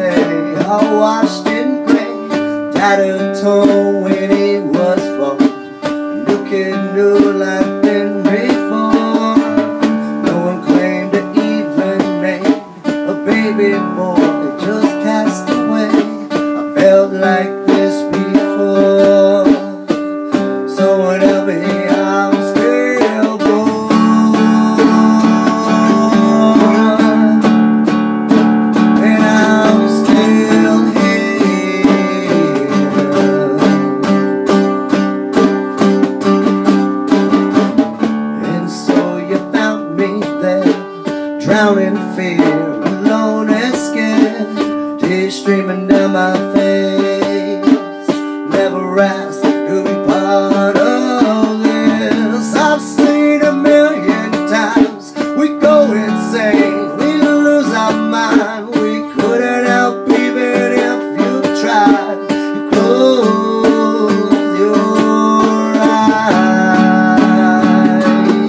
day, all washed in gray, tattered torn when he was born, looking new like been reborn. No one claimed to even name a baby boy, just cast away. I felt like this before, someone help me, I'm still born. And I'm still here. And so you found me there, drowning in fear, alone and scared, tears streaming down my face. Never asked to be part of this. I've seen a million times we go insane, we lose our mind. We couldn't help even if you tried. You close your eyes,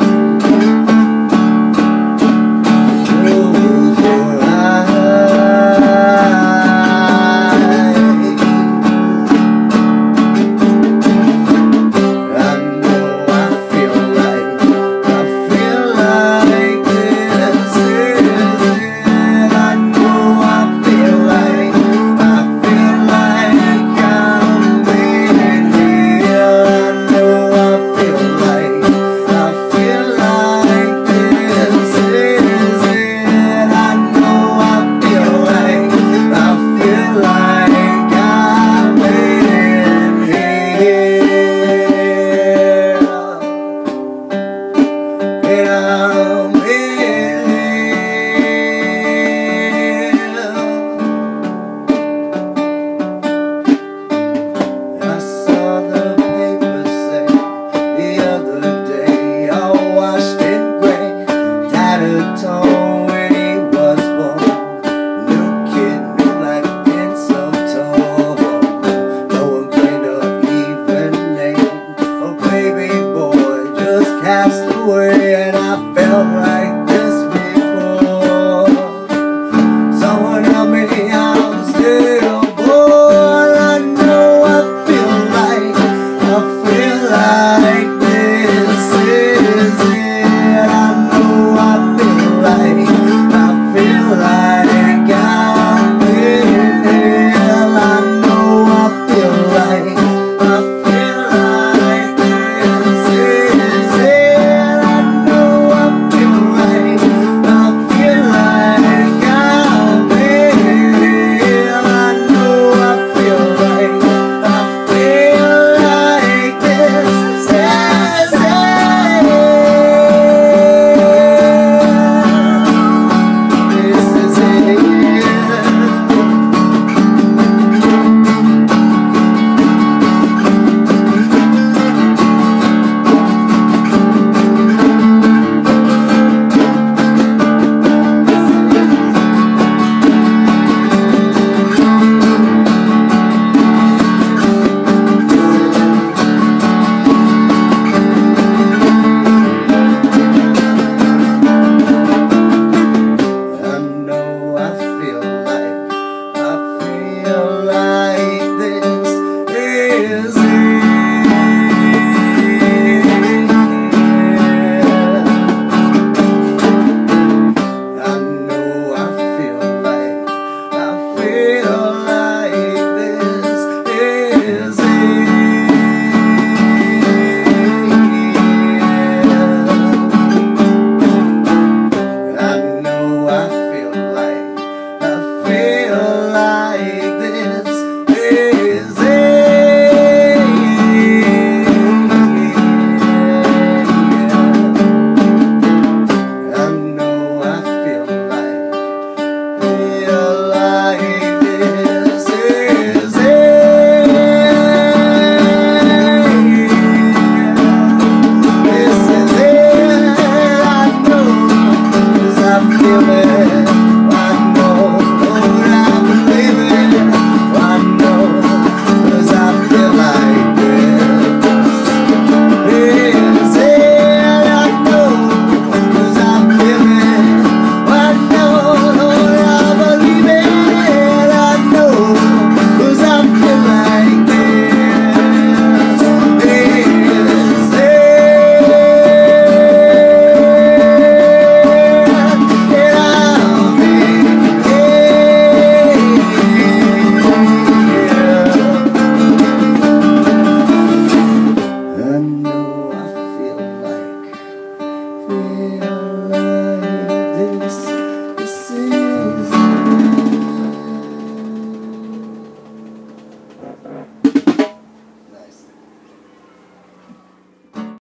close your eyes. I know I feel like this is it. I know I feel like I'm waiting here. I know I feel like this is it. I know I feel like I'm waiting here. And I'm in here. I saw the paper say the other day, all washed in gray, tattered torn when he was born. New kid, new life been so torn. No one claimed to even name a baby boy, just cast away. And I felt like this before, someone help me, I'm still born. I know I feel like this is it. I know I feel like I'm waiting here. I know I feel like this is it. I know I feel like I'm waiting here. I know I feel like this is it. This is it. I know I feel like this is it. I know I feel